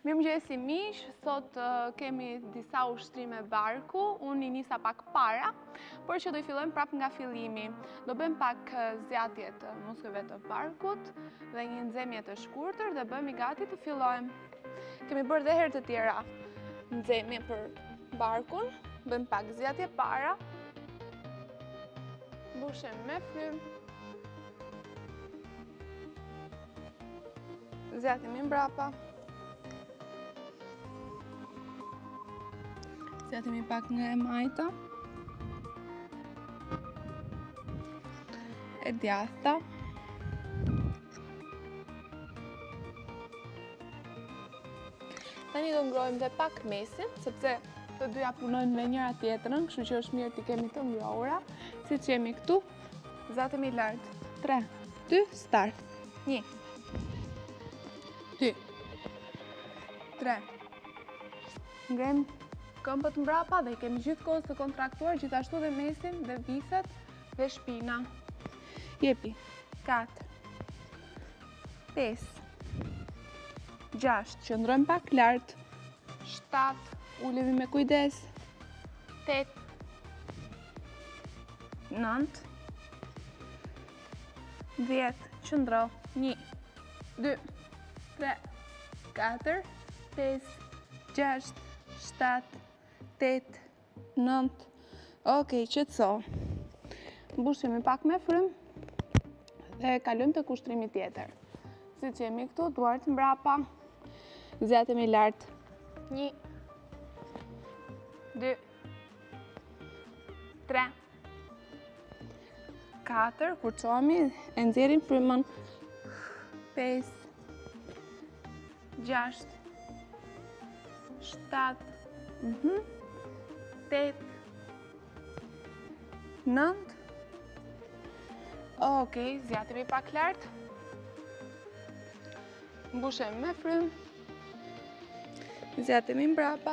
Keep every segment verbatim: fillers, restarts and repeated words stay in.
Mirëmëngjesi miq, sot uh, kemi disa ushtrime barku, unë i nisa pak para, por që do i fillojmë prap nga fillimi. Do bëjmë pak uh, zgjatje të muskujve të barkut dhe një nxemje të shkurtër dhe bëhemi gati të fillojmë. Kemi bërë dhe herë të tjera nxemje për barkun, bëjmë pak zgjatje para, mbushem me frym, zgjatemi mbrapa. Zgjatemi pak nga e majta, e djathta, tani do ngrojmë dhe pak mesin, sepse të dyja punojnë me njëra tjetrën, kështu që është mirë t'i kemi të ngrohura, si që jemi këtu, zatemi lart. tre, dy, start. një, dy, tre, ngrem këmbët mbrapa dhe i kemi gjithë kohës të kontraktuar, gjithashtu dhe mesin dhe viset dhe shpina. Jepi. katër, pesë, gjashtë, qëndrojmë pak lart. shtatë, ulemi me kujdes. tetë, nëntë, dhjetë, qëndro. një, dy, tre, katër, pesë, gjashtë, shtatë, tetë, nëntë, okej, qetëso. Mbushemi pak me frym dhe kalojmë tek ushtrimi tjetër. Si që jemi këtu, duart mbrapa, zgjatemi lart. një, dy, tre, katër, kurçohemi, e nxjerrim frymën. pesë, gjashtë, shtatë, tetë, nëntë. Okej, zgjatemi pak lart. Mbushem me frym. Zgjatemi mbrapa.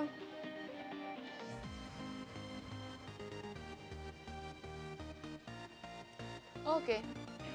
Okej.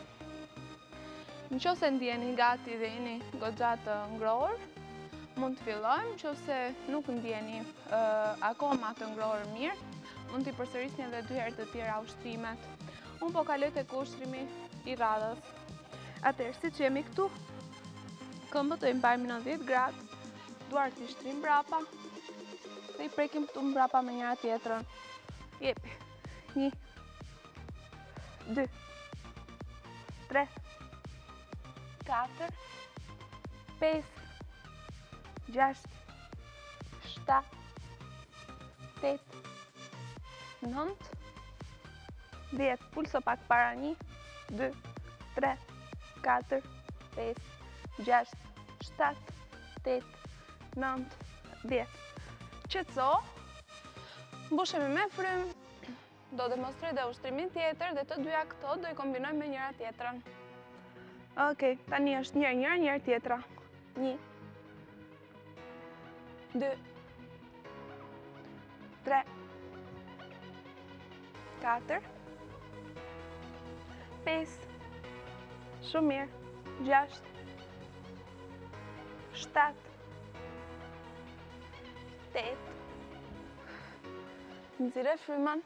Nëse ndjeni gati dhe jeni goxha të ngrohur, mund të fillojmë, nëse nuk ndjeni uh, akoma të ngrohur mirë, mund t'i përsërisni edhe dy herë të tjera ushtrimet. Unë po kaloj tek ushtrimi i radhës. Atëherë, siç jemi këtu, këmbët do i mbajmë në nëntëdhjetë gradë, duart i shtrim mbrapa dhe i prekim këtu mbrapa me njëra tjetrën. Jepi. një, dy, tre, katër, pesë, gjashtë, shtatë, tetë, nëntë, dhjetë, pulso pak para. një, dy, tre, katër, pesë, gjashtë, shtatë, tetë, nëntë, dhjetë. Qetëso, mbushemi me frym, do demonstroj dhe ushtrimin tjetër dhe të dyja këto do i kombinojmë me njëra tjetrën. Okej, tani është njëra njëra njëra tjetra. një, dy, tre, katër, pesë, shumë mirë, gjashtë, shtatë, tetë, nxirre frymën.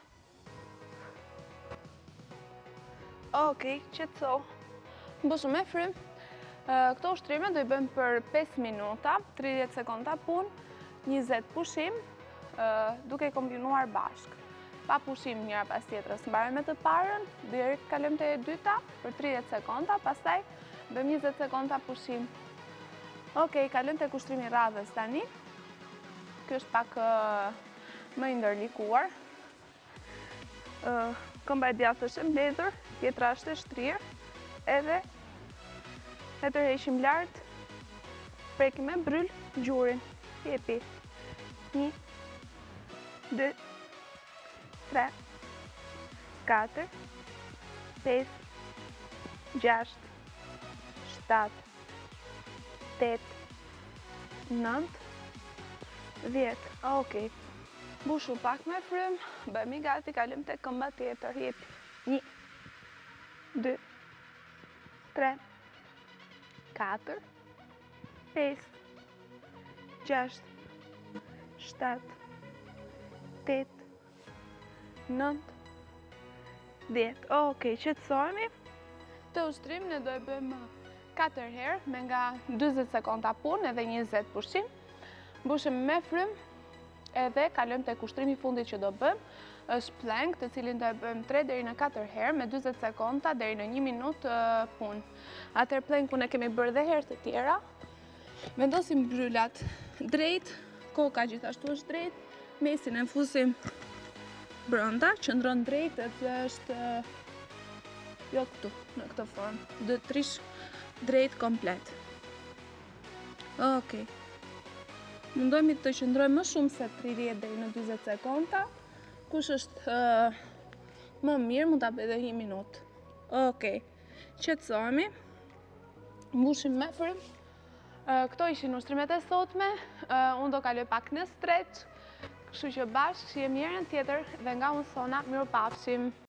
Okej, qetëso. Mbushu me frym. Këto ushtrime do i bëjmë për pesë minuta, tridhjetë sekonda punë, njëzet pushim, duke i kombinuar bashkë. Pa pushim njëra pas tjetrës. Mbarojmë me të parën, direkt kalojmë te e dyta për tridhjetë sekonda, pastaj bëjmë njëzet sekonda pushim. Okej, kalojmë tek ushtrimi i radhës tani. Ky është pak më i ndërlikuar. Këmba e djathtë është e mbledhur, tjetra është e shtrirë, edhe e tërheqim lart, prekim me bryl gjurin. Jepi. një, dy, tre, katër, pesë, gjashtë, shtatë, tetë, nëntë, dhjetë. Okej. Mbushu pak me frym, bëhemi gati, kalojmë tek këmba tjetër. Jepi. një, dy, tre, katër, pesë, gjashtë, shtatë, tetë, nëntë, dhjetë. Okej, qetësohemi. Të ushtrim ne do e bëjmë katër herë me nga dyzet sekonda punë edhe njëzet pushim. Mbushim me frym edhe kalojmë tek ushtrimi i fundit që do bëjmë. Është plank, të cilin do e bëjmë tre deri në katër herë me dyzet sekonda deri në një minutë punë. Atëherë plankun e kemi bërë dhe herë të tjera. Vendosim bryllat drejt, koka gjithashtu është drejt, mesin e fusim brenda, qëndron drejt edhe është jo këtu, në këtë formë. Do të trish drejt komplet. Okej. Mundohemi të qëndrojmë më shumë se tridhjetë deri në dyzet sekonda. Kush është uh, më mirë, mund ta bëj edhe një minutë. Okej. Qetësohemi. Mbushim me frym. Uh, këto ishin ushtrimet e sotme. Uh, unë do kaloj pak në stretch. Kështu që bashkë jemi herën tjetër dhe nga unë Sona, mirupafshim.